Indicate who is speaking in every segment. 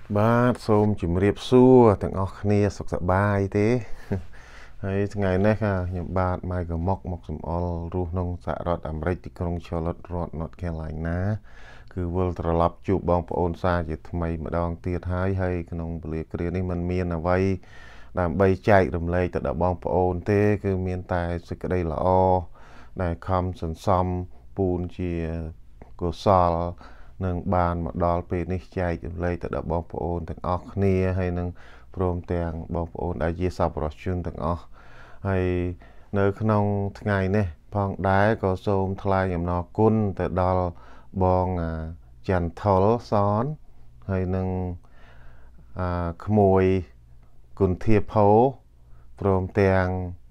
Speaker 1: បាទសូមជម្រាបសួរទាំងអស់គ្នាសុខសប្បាយទេហើយថ្ងៃនេះខ្ញុំបាទម៉ៃកមុកមកសំអល់រស់ក្នុងសហរដ្ឋអាមេរិកទីក្រុង Charlotte រដ្ឋ North Carolina គឺវិលត្រឡប់ជួបបងប្អូនសាជាថ្មីម្ដងទៀតហើយក្នុងពលិគ្រានេះมันមានអ្វីដើម្បីចែករំលែកទៅដល់បងប្អូនទេគឺមានតែសេចក្តីល្អដែលខំសន្សំពូនជាកុសលនឹងបានមកដល់ពេលនេះចែករំលែកទៅដល់បងប្អូនទាំងអស់គ្នាហើយនឹងព្រមទាំងបងប្អូនដែលជាសប្បុរសជនទាំងអស់ហើយនៅក្នុងថ្ងៃនេះផងដែរក៏សូមថ្លែងអំណរគុណទៅដល់បងចន្ទថុលសនហើយនឹងក្មួយគុន្ធាភោព្រមទាំង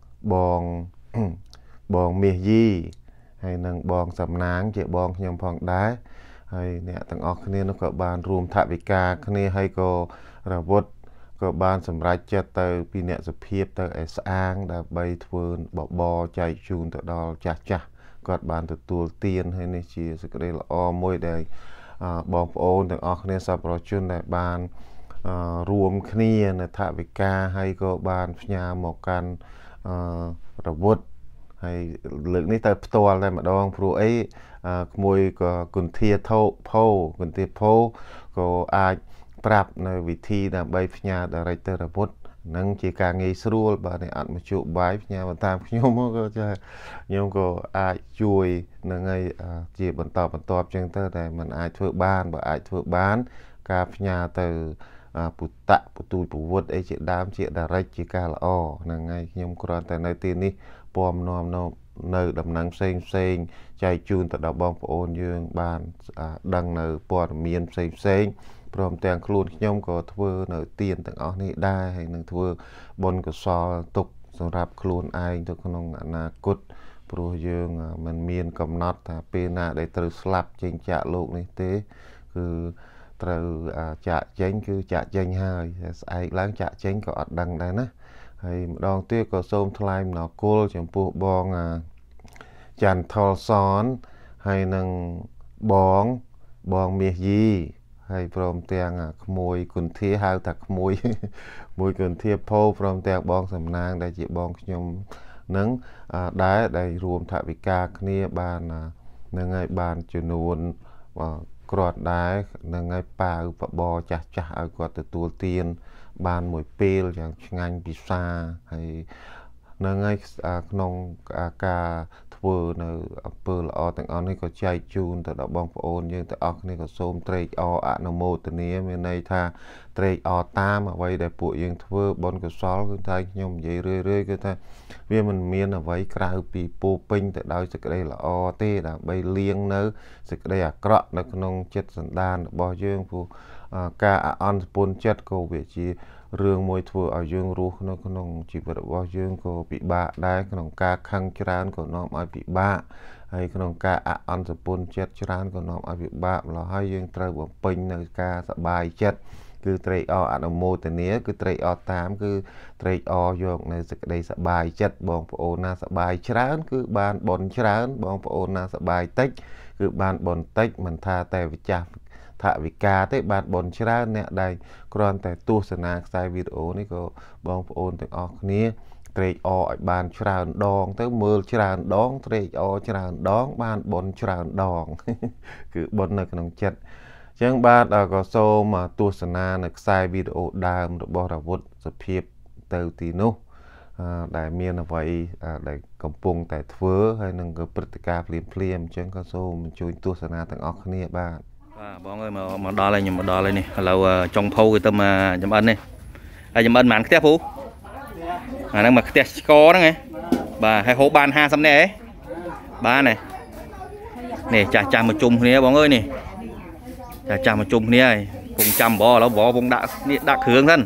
Speaker 1: បងមាសយីហើយនឹងបងសំណាងជាបងខ្ញុំផងដែរហើយអ្នកទាំងអស់គ្នានោះក៏បានរួមថវិកាគ្នាហើយក៏រវត្តក៏បានសម្រេចចិត្តទៅពីអ្នកសុភាពទៅឯស្អាងដើម្បីធ្វើបបរចែកជូនទៅដល់ចាស់គាត់បានទទួលទានហើយនេះជាសេចក្តីល្អមួយដែលបងប្អូនទាំងអស់គ្នាសប្បុរសជនដែលបានរួមគ្នានៅថវិកាហើយក៏បានផ្ញើមកកាន់រវត្តហើយលើកនេះទៅផ្ទាល់តែម្ដងព្រោះអីក្មួយក៏គុន្ធាភោក៏អាចប្រាប់នៅវិធីដើម្បីផ្ញើdirectទៅរវត្តនឹងជាការងាយស្រួលបើអ្នកអត់មកជួបបាយផ្ញើតាមខ្ញុំក៏ខ្ញុំក៏អាចជួយនឹងឲ្យជាបន្តបន្ទាប់ចឹងទៅតែมันអាចធ្វើបានបើអាចធ្វើបានការផ្ញើទៅពុតៈពទូលពវុទ្ធអីជាដើមជាdirectជាការល្អហ្នឹងហើយខ្ញុំគ្រាន់តែនៅទីនេះពំនាំនៅដំណឹងផ្សេងចែកជូនទៅដល់បងប្អូនយើងបានដឹងនៅព័ត៌មានផ្សេងព្រមទាំងខ្លួនខ្ញុំក៏ធ្វើនៅទានទាំងអស់នេះដែរហើយនឹងធ្វើបុណ្យកុសលទុកសម្រាប់ខ្លួនឯងទៅក្នុងអនាគតព្រោះយើងមិនមានកំណត់ថាពេលណាដែលត្រូវស្លាប់ចេញចាកលោកនេះទេគឺត្រូវចាកចេញគឺចាកចេញហើយស្អែកឡើងចាកចេញក៏អត់ដឹងដែរណាហើយម្ដងទៀតក៏សូមថ្លែងអំណរគុណចំពោះបងចន្ទថុលសនហើយនឹងបងមាសយីហើយព្រមទាំងក្មួយគុន្ធាហៅថាក្មួយគុន្ធាភោព្រមទាំងបងសំណាងដែលជាបងខ្ញុំនឹងដែលរួមថវិកាគ្នាបាននឹងហើយបានចំនួនគ្រាន់ដែរនឹងហើយប៉ាវបបចាស់ឲ្យគាត់ទទួលទានបានមួយពេលយ៉ាងឆ្ងាញ់ពិសាហើយនឹងហើយក្នុងការធ្វើនៅអំពើល្អទាំងអស់នេះក៏ចែកជូនទៅដល់បងប្អូនយើងទាំងអស់គ្នាក៏សូមត្រេកអរអនុមោទនាមានន័យថាត្រេកអរតាមអ្វីដែលពួកយើងធ្វើបុណ្យកុសលគឺតែខ្ញុំនិយាយរឿយគឺថាវាមិនមានអ្វីក្រៅពីពោពេញទៅដោយសេចក្តីល្អទេដើម្បីលាងនៅសេចក្តីអាក្រក់នៅក្នុងចិត្តសន្តានរបស់យើងព្រោះការអន់ស្ពុនចិត្តក៏វាជារឿងមួយធ្វើឲ្យយើងរស់នៅក្នុងជីវិតរបស់យើងក៏ពិបាកដែរក្នុងការខឹងច្រើនក៏នាំឲ្យពិបាកហើយក្នុងការអន់សពុនចិត្តច្រើនក៏នាំឲ្យពិបាកម្ល៉េះហើយយើងត្រូវបំពេញនៅការសប្បាយចិត្តគឺត្រេកអរអនុមោទនាគឺត្រេកអរតាមគឺត្រេកអរយកនៅសេចក្តីសប្បាយចិត្តបងប្អូនណាសប្បាយច្រើនគឺបានបុណ្យច្រើនបងប្អូនណាសប្បាយតិចគឺបានបុណ្យតិចមិនថាតែវិចាស់ថវិកាទេបានបុណ្យច្រើនអ្នកដែលគ្រាន់តែទស្សនាខ្សែវីដេអូនេះក៏បងប្អូនទាំងអស់គ្នាត្រេកអរឲ្យបានច្រើនដងទៅមើលច្រើនដងត្រេកអរច្រើនដងបានបុណ្យច្រើនដងគឺបុណ្យនៅក្នុងចិត្តអញ្ចឹងបាទក៏សូមទស្សនានៅខ្សែវីដេអូដើមរបស់រាវុធសុភាពទៅទីនោះដែលមានអ្វីដែលកំពុងតែធ្វើហើយនឹងក៏ព្រឹត្តិការណ៍ភ្លាមអញ្ចឹងក៏សូមអញ្ជើញទស្សនាទាំងអស់គ្នាបាទ
Speaker 2: បងអើយមកដល់ហើយខ្ញុំមកដល់ហើយនេះឥឡូវចុងភៅគឺទៅមកចំអិននេះហើយចំអិនប៉ុន្មានខ្ទះពូអាហ្នឹងមកខ្ទះស្គរហ្នឹងហ៎បាទហើយហូបបាន50នាក់ហ៎បានហ៎នេះចាស់មកជុំគ្នាបងអើយនេះចាស់មកជុំគ្នាហើយពងចាំបឥឡូវបពងដាក់នេះដាក់គ្រឿងសិន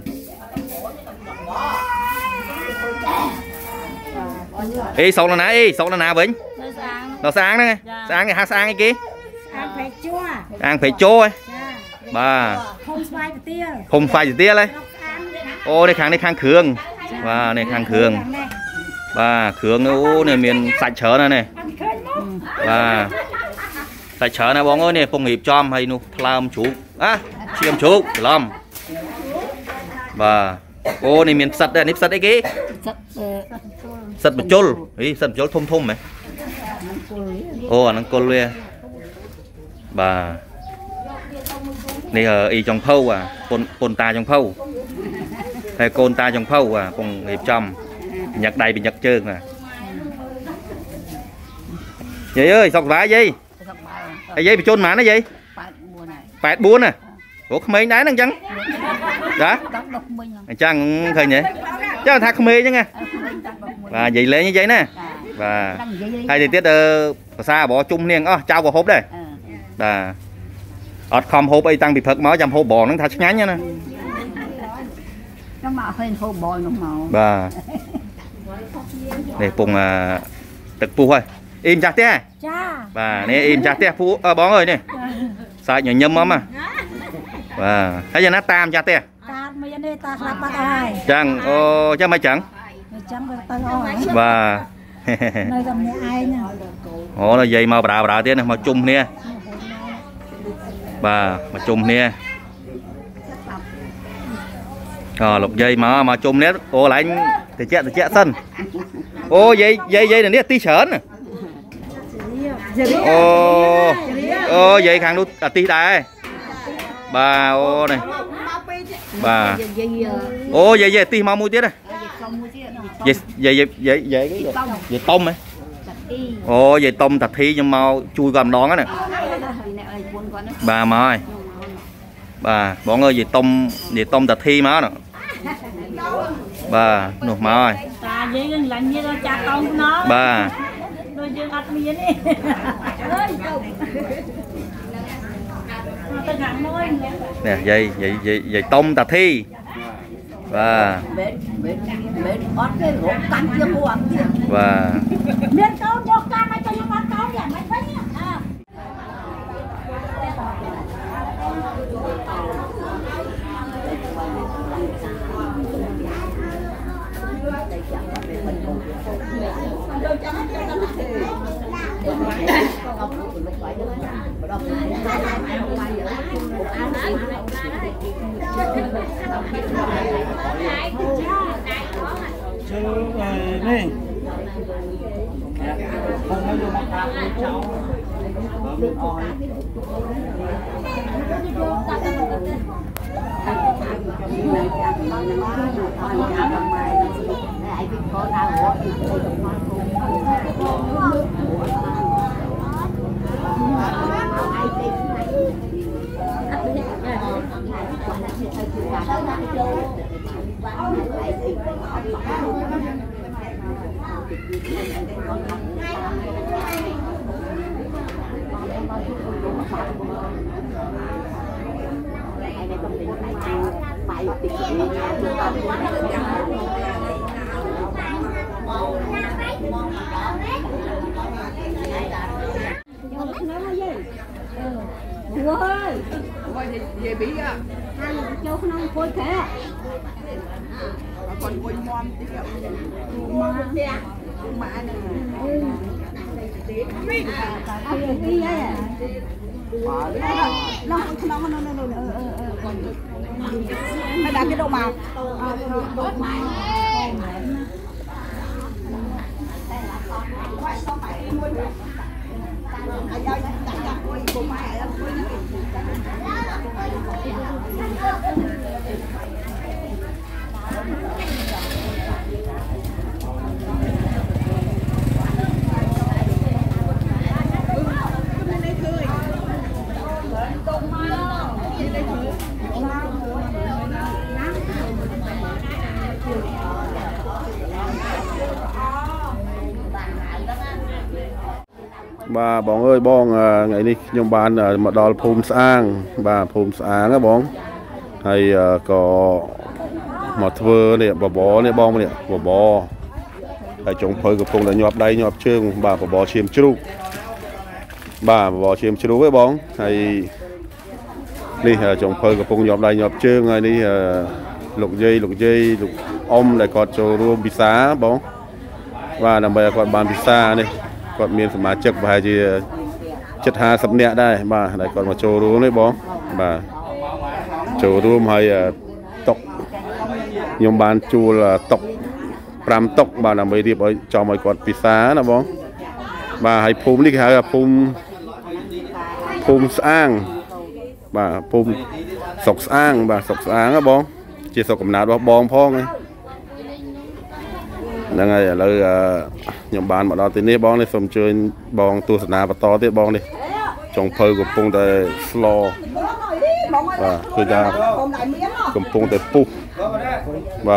Speaker 2: អេសោកណាអេសោកណាវិញដល់ស្អាងហ្នឹងស្អាងគេហៅស្អាងអីគេអាងព្រៃជួហ៎បាទភូមិស្វាយទៅទៀតហ៎អូនេះខាងនេះខាងគ្រឿងបាទនេះខាងគ្រឿងបាទគ្រឿងអូនេះមានសាច់ច្រើនណាស់នេះបាទសាច់ច្រើនណាស់បងអើយនេះពងរៀបចំហើយនោះថ្លើមជ្រូកឈាមជ្រូកច្រឡំ bà ô này miền sắt đây nếp sắt đấy kì sắt bạch chôl ý sắt bạch chôl thôm thôm mày ô anh con luôn bà này ở y trong phâu à côn ta trong phâu hay côn ta trong phâu à cùng hiệp trong nhặt đầy bị nhặt trơn à vậy ơi sọc vải gì cái giấy bị chôn mà nó gì 8 à ủa không mấy đá năng chăng đó chăng thầy nhỉ chắc thà không mê chứ nghe và vậy lấy như vậy nè và hai thì tiết xa bỏ chung niên trao vào hộp đây là ọt không hộp ấy tăng bị phật máu chăm hộp bò nó thật ngắn nha nè và để cùng tực phu thôi im chặt thế và nè im chặt thế phu bó ơi nè sai nhỏ nhâm mà và thấy giờ nó tam chặt thế chẳng chắc mấy chẳng và ồ là dây màu bả thế này màu chung nè và mà chung nè lục dây mà chung nè ô lại thì chết sân ô dây này nè tí sởn nè ô dây khang đút tí đây bà ô này bà ô dây tí mau mua tiết này dây tôm ấy ô dây tôm thật thi nhưng mau chui gầm đón á nè bà mời bà bọn ơi dây tôm thật thi má nè bà nụ mời bà nè dây tôm thật thi và
Speaker 3: về bị à châu không khôi thế còn quên mom tí mà nó đặt cái đồ mà
Speaker 1: bà bóng ơi bong ngày đi nhung bàn ở một đò phùm sang bà phùm sáng á bóng hay có một thưa này bà bó này bong này bà bó hay chống phơi của phùng là nhọp đây nhọp trương bà bó chiêm chú bà bó chiêm chú với bóng hay đi chống phơi của phùng nhọp đây nhọp trương hay đi lục dây lục om lại còn cho ruộng bị xá bóng và nằm bây còn bàn bị xa này còn miền mà chật vài gì chất hà sập nhẹ đây mà lại còn một chỗ ruộng đấy bóng và chỗ ruộng hay tộc
Speaker 4: ยมบานจูลตกปรามตกบานไม่เรียบจอมไอ้กอดปีศาจนะบ้องมาให้ภูมินี่ครับภูมิสร้างบ่าภูมิศกสร้างบ่าศกสร้างนะบ้องจีศกกำนัดว่าบ้องพ่อไงนั่งไงเลยยมบานมาเราตีนี้บ้องเลยสมเจริญบ้องตัวสนาปตอที่บ้องเลยจงเพลกับปงแต่สโลบ่าคือจะกับปงแต่ปุ๊บบ่า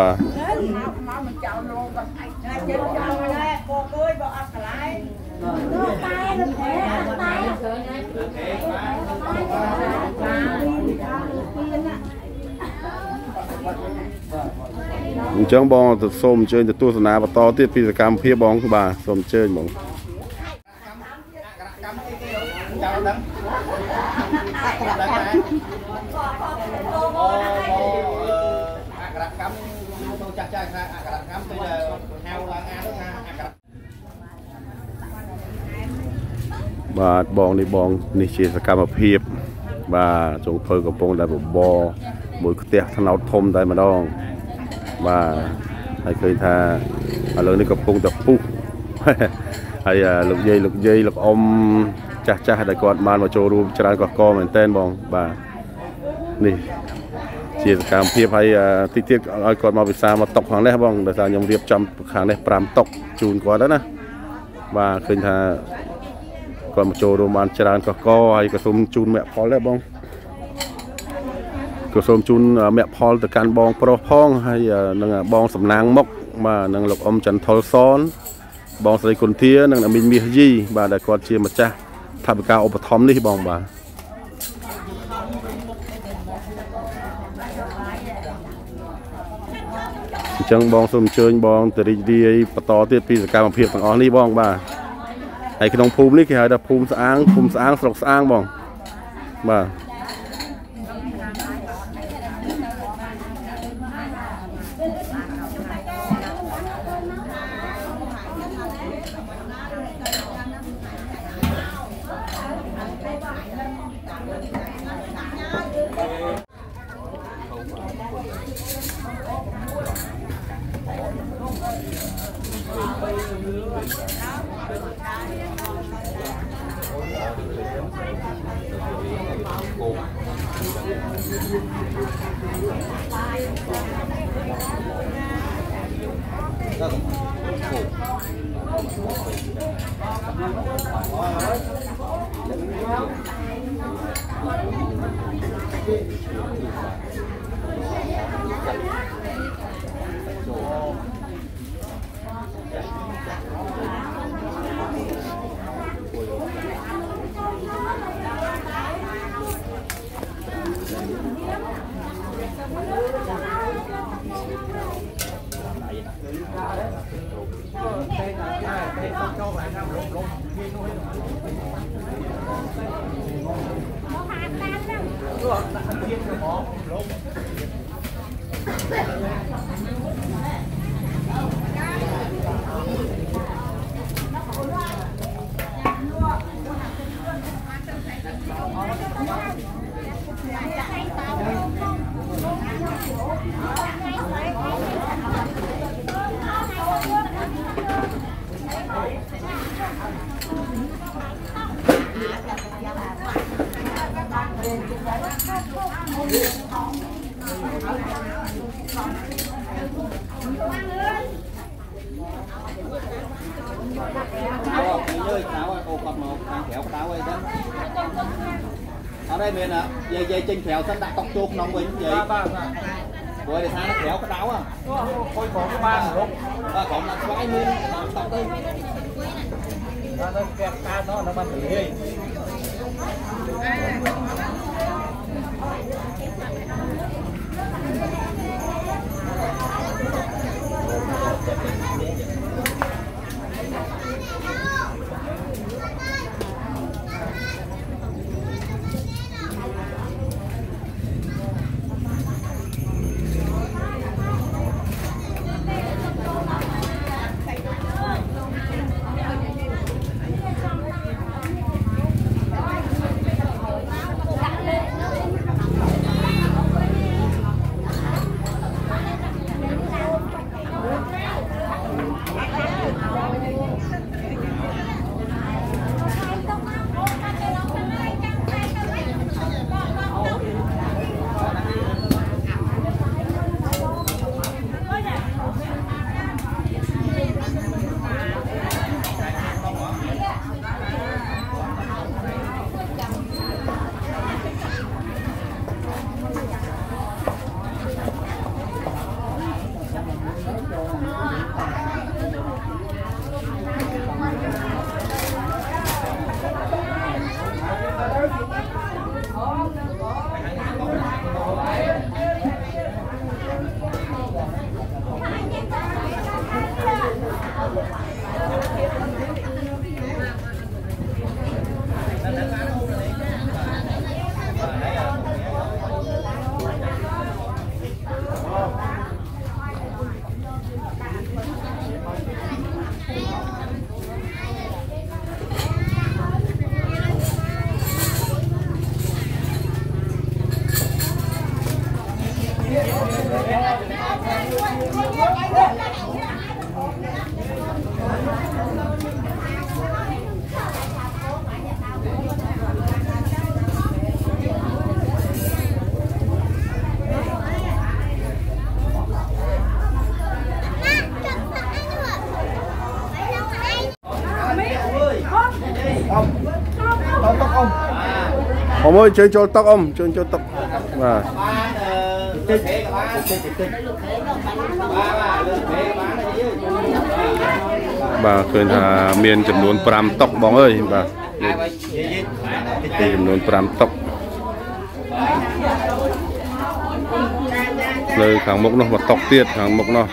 Speaker 4: จังบองจะส้มเชิญจะตัวสนาปตอที่พิจารณาเพียบองคือบ่าส้มเชิญบองบาบองในบองนี่เชียร์กรรมเพียบบาจงเพลกับปงได้บบอบุยเตียทนาวทมได้มาดองบาให้เคยทาอะไรนี่กับปงตะปุ๊ให้ลูกเย่ลูกอมจ้าได้กอดมาโจรูจราก็กอเหมือนเต้นบองบานี่เชียร์กรรมเพียบให้ติ๊กเอากอดมาไปซามาตกหางได้บองแต่ซายมเรียบจำหางได้ปรามตกจูนกอดแล้วนะบาเคยทาก่อนมาโจโรมันจรานก็ให้กระสมจูนแม่พอแล้วบ้องกระสมจูนแม่พอแต่การบ้องโปรพ้องให้นั่งบ้องสำนางมกมานั่งหลอกอมจันทอลซ้อนบ้องใส่คนเทียนั่งมินมียี่บาได้กอดเชียมาจ้าทำการอุปธรรมนี่บ้องบาจังบ้องสมเชิญบ้องแต่ดีปตอเตี้ยปีสการมาเพียบฝั่งอ๋อนี่บ้องบาไอ้ขนมภูมินี่คืออะไรภูมิสางสลกสางบ้องบ่า
Speaker 2: ở đây mình dây trên khéo sân đã tóc chuột nóng mình vậy rồi để sao nó khéo cái đáo à thôi có cái ba rồi còn là xoáy luôn tóc đi nó kẹp ca nó bắn đi
Speaker 4: Ông ơi chơi cho tóc ông, chơi cho tóc. Và bàเคยทาเมียนจำนวน5 ตอกบ้องเอ้ยbàจำนวน5 ตอกเลยขังมกเนาะมาตอกเตี้ยขังมกเนาะ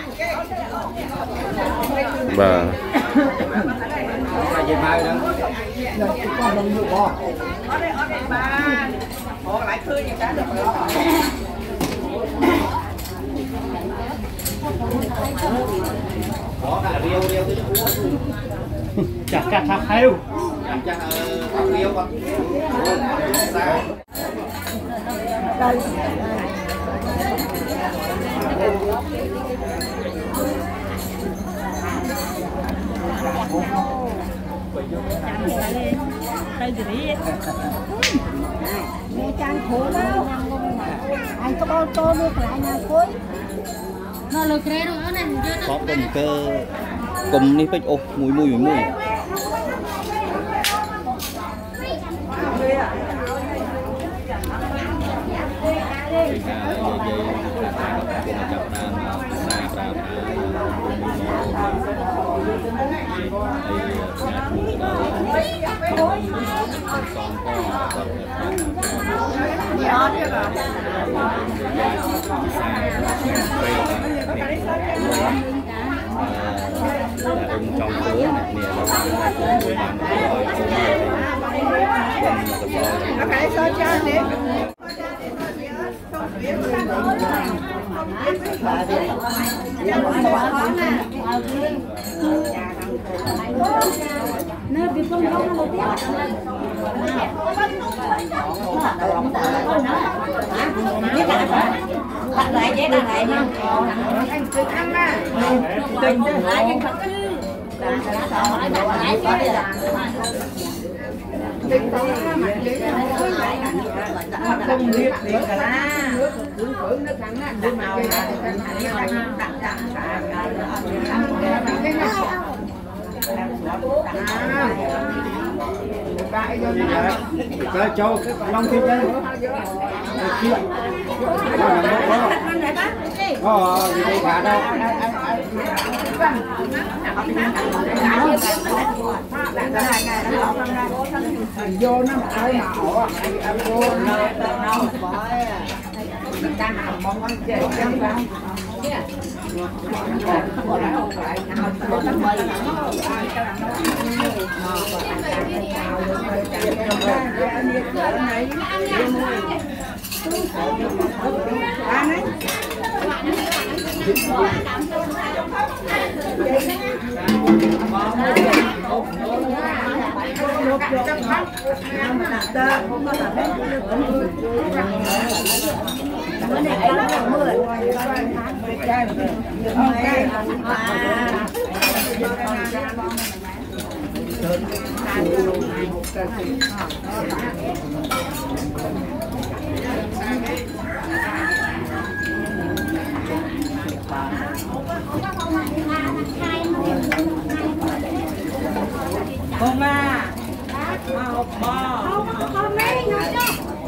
Speaker 4: bà
Speaker 5: chặt chặt chặt heo
Speaker 2: chắc riêu con
Speaker 3: mẹ trang khổ đâu anh có bao tô nuôi lại nhà cuối nó lực rê nữa này
Speaker 2: có cùng cơ cùng đi phết ô mùi mùi mùi mùi trong cửa này
Speaker 3: nó phải soi cho đi nơi bị phong long nó tiếp lại vậy là lại nha anh cứ ăn mà tình lại cái thật chứ không biết gì cả na cứ phở nó thắng á đưa màu
Speaker 5: chơi châu long thịt đây gì đây cả đâu vô nó ai mà ổ vô nó ta làm món ăn chơi chẳng sao
Speaker 3: Không à, không mấy nói cho.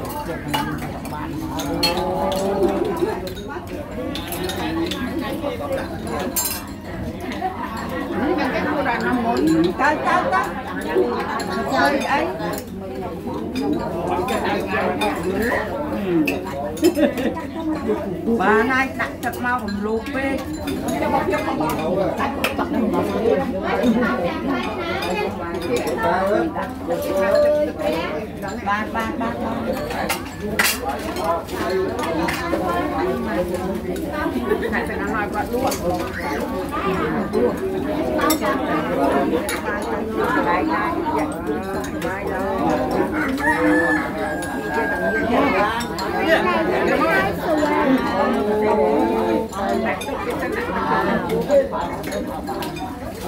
Speaker 3: Tới chơi ấy. Bà này đặt thật mau cầm lụt về. Ba phải nói qua đuốc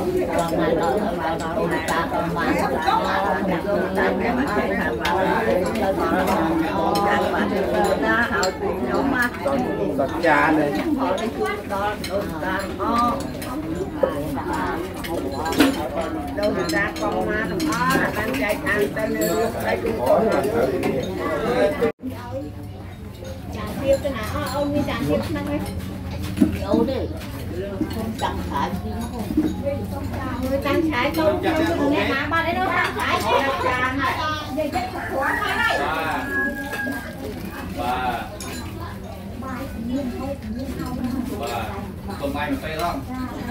Speaker 4: Chà này
Speaker 5: đâu ra con má nó ăn chay ăn tới nước đây cũng có
Speaker 3: chả tiêu cái nào ông đi chả tiêu năng ấy đâu đấy chẳng phải gì nó không người tăng trái không nghe má ba đấy đâu tăng trái vậy chết quá này
Speaker 2: Không bay mà phê không?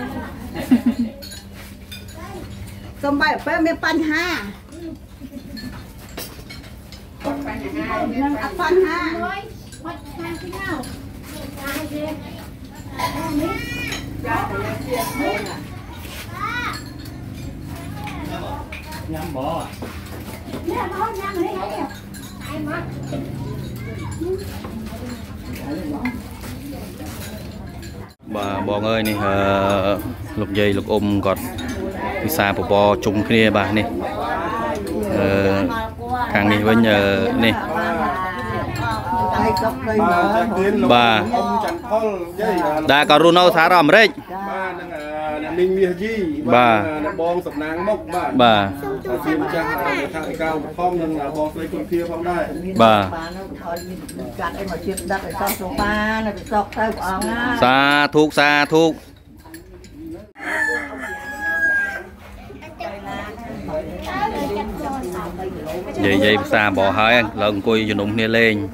Speaker 5: không phải phải mấy pan ha pan ha
Speaker 2: Nhắm bò à? Bà bò ơi nè lục dây lục ôm còn đi xa bò chung kia bà nè hàng này với nhờ nè bà đã có Ronaldo thả ròm đấy
Speaker 4: Ninh Mia Di
Speaker 2: bà
Speaker 4: bong sập nang mốc
Speaker 2: bà
Speaker 4: phim trang thang cao phong nên là bong lấy con kia phong đây
Speaker 2: bà xa thuốc vậy xa bò hơi lần cùi cho nụng nè lên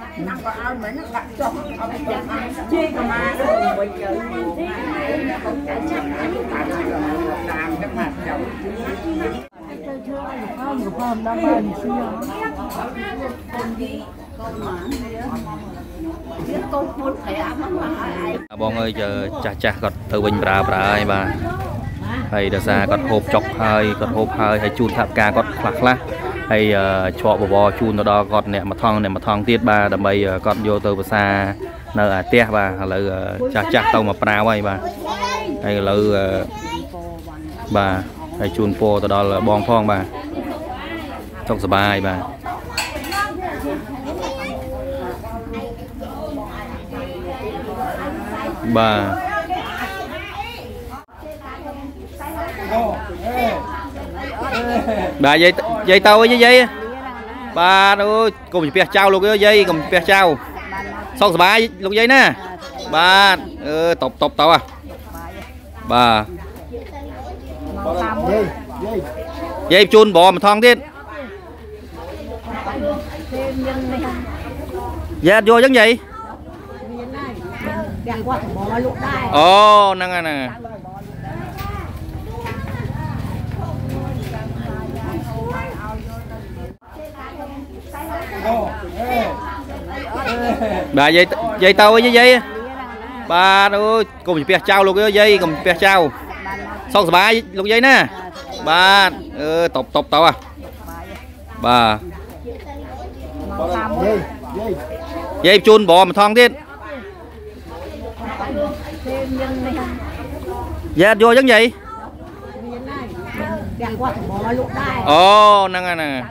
Speaker 2: bong ơi chờ cha còn từ bình bra ai bà hay đã xa còn hộp chọc hơi còn hộp hơi hay chun tháp ca còn khạc lá hay cho bò chun nó đó còn nè mà thong tiết ba đầm bay còn vô từ xa nơi tia bà là cha tàu mà pra vậy bà hay là bà hay chun po từ đó là bong phong bà trong sờ bài bà bà dây tàu với dây bà ơi cùng bè trao luôn cái dây cùng bè trao xong bài luôn dây nè bà tộc tàu à bà dây chun bò mà thong tiết dạ vô giống vậy ồ năng nè bà dây tàu với dây bà ơi cùng bè trao luôn cái dây cùng bè trao xong bài luôn dây nè bà tộc tàu à bà dây chun bò mà thong tiết dạ vô giống vậy ồ năng nè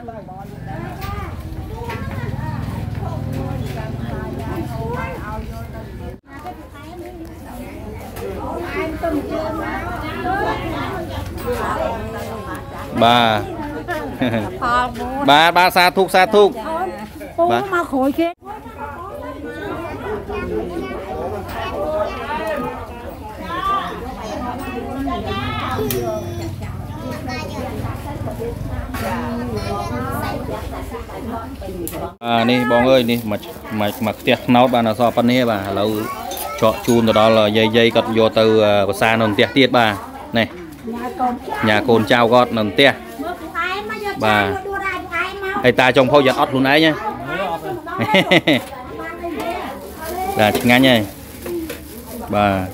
Speaker 2: bà xa thuốc bà
Speaker 3: mà khối kia
Speaker 2: nè bong ơi nè mà tiệt nấu bà là so pan nè bà lâu chọn chun từ đó là dây cật vô từ xa nồng tiệt tiết bà này nhà cồn trao gót nồng tiệt bà hay ta trong phao giật ót luôn ấy nhá là ngay nha bà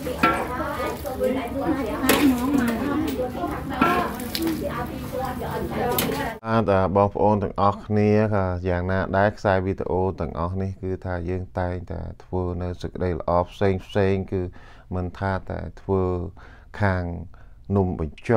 Speaker 1: แต่บองប្អូនទាំងអស់គ្នាក៏យ៉ាងណាដែរខ្សែវីដេអូទាំងអស់នេះគឺថាយើងតែងតែធ្វើនៅសេចក្តីល្អផ្សេងគឺមិនថាតែធ្វើខាងនំបញ្ចុក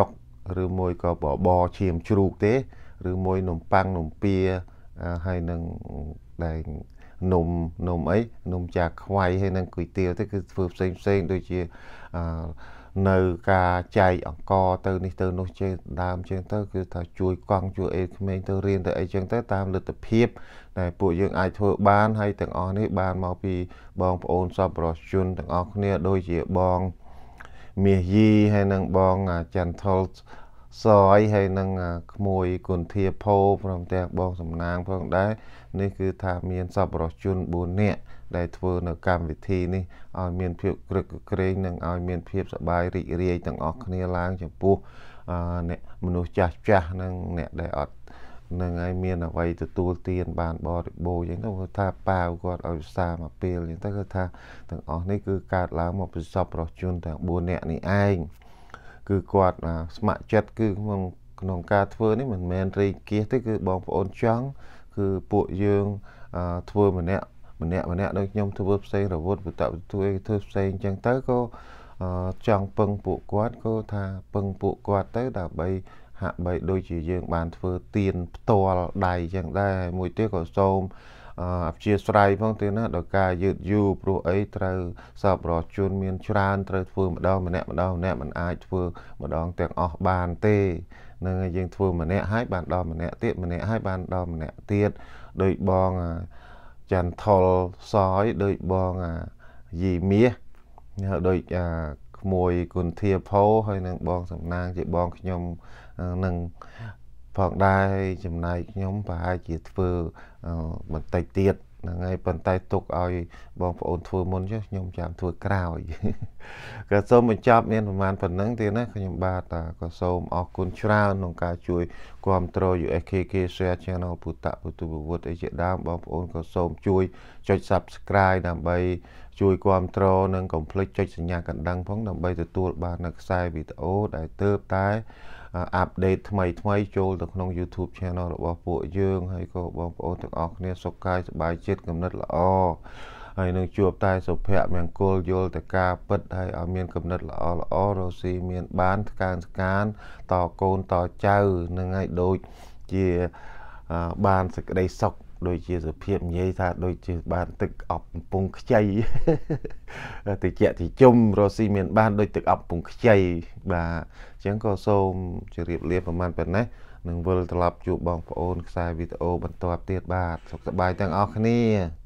Speaker 1: ឬមួយក៏បបឈាមជ្រូកទេឬមួយនំប៉័ងនំពៀហើយនឹងដែលនំអីនំចាខ្វៃហើយនឹងគុយទាវទៅគឺធ្វើផ្សេងដូចជានៅការចែកអង្គទៅនេះទៅនោះចេះដើមចឹងទៅគឺថាជួយកង់ជួយអីក្មេងទៅរៀនទៅអីចឹងទៅតាមលទ្ធភាពដែលពួកយើងអាចធ្វើបានហើយទាំងអស់នេះបានមកពីបងប្អូនសប្បុរសជនទាំងអស់គ្នាដូចជាបងមាសយីហើយនឹងបងចន្ទថុលសយហើយនឹងក្មួយគុនធាភោព្រមទាំងបងសំណាងផងដែរនេះគឺថាមានសប្បុរសជន4នាក់ដែលធ្វើនៅកម្មវិធីនេះឲ្យមានភាពក្រឹកក្រែងនិងឲ្យមានភាពសប្បាយរីករាយទាំងអស់គ្នាឡើងចំពោះអ្នកមនុស្សចាស់និងអ្នកដែលអត់នឹងឲ្យមានអ្វីទទួលទានបានបរិបូរណ៍អញ្ចឹងទៅគាត់ថាប៉ាវគាត់ឲ្យសាមកពេលអញ្ចឹងទៅគាត់ថាទាំងអស់នេះគឺកើតឡើងមកពីសប្បុរសជនទាំង4នាក់នេះឯងគឺគាត់ស្ម័គ្រចិត្តគឺក្នុងការធ្វើនេះមិនមែនរេកគៀសទេគឺបងប្អូនចង់គឺពួកយើងធ្វើម្នាក់ដូចខ្ញុំធ្វើផ្សេងរវត្តធ្វើផ្សេងអញ្ចឹងទៅក៏ចង់ពឹងពួកគាត់ក៏ថាពឹងពួកគាត់ទៅដើម្បីហាក់បីដូចជាយើងបានធ្វើទៀនផ្ទាល់ដៃអញ្ចឹងដែរមួយទៀតក៏សូមអព្យាស្រ័យផងទៀតណាដល់ការយឺតយូរព្រោះអីត្រូវសប្បុរសជនមានច្រើនត្រូវធ្វើម្ដងម្នាក់មិនអាចធ្វើម្ដងទាំងអស់បានទេនឹងយើងធ្វើម្នាក់ហើយបានដល់ម្នាក់ទៀតម្នាក់ហើយបានដល់ម្នាក់ទៀតដោយបងចន្ទថុលសយដោយបងយីមាសដោយក្មួយគុនធាភោហើយនឹងបងសំណាងជាបងខ្ញុំនឹងផងដែរចំណែកខ្ញុំប្រហែលជាធ្វើបន្តិចទៀតហ្នឹងហើយប៉ុន្តែទុកឲ្យបងប្អូនធ្វើមុនចុះខ្ញុំចាំធ្វើក្រោយក៏សូមបញ្ចប់មានប្រហែលប៉ុណ្ណឹងទៀតណាខ្ញុំបាទក៏សូមអរគុណច្រើនក្នុងការជួយគ្រប់គ្រង USKK Share Channel ពុទ្ធពុទ្ធវុទ្ធអីជាដើមបងប្អូនក៏សូមជួយចុច Subscribe ដើម្បីជួយគ្រប់គ្រងនិងកុំភ្លេចចុចសញ្ញាកណ្ដឹងផងដើម្បីទទួលបាននូវខ្សែវីដេអូដែលទើបតែអាប់ដេតថ្មីចូលទៅក្នុង YouTube Channel របស់ពួកយើងហើយក៏បងប្អូនទាំងអស់គ្នាសុខកាយសប្បាយចិត្តគំនិតល្អហើយនឹងជួបតែសុភមង្គលយល់តែការពិតហើយឲ្យមានគំនិតល្អរស់ស៊ីមានបានស្កានតកូនតចៅនឹងឲ្យដូចជាបានសេចក្តីសុខដូចជាសុភាពនិយាយថាដូចជាបានទឹកអប់កំពុងខ្ចីតិចតិជុំរស់ស៊ីមានបានដូចទឹកអប់កំពុងខ្ចីបាទអញ្ចឹងក៏សូមជម្រាបលាប្រហែលប៉ុណ្ណេះនឹងវិលត្រឡប់ជួបបងប្អូនខ្សែវីដេអូបន្តទៀតបាទសុខសប្បាយទាំងអស់គ្នា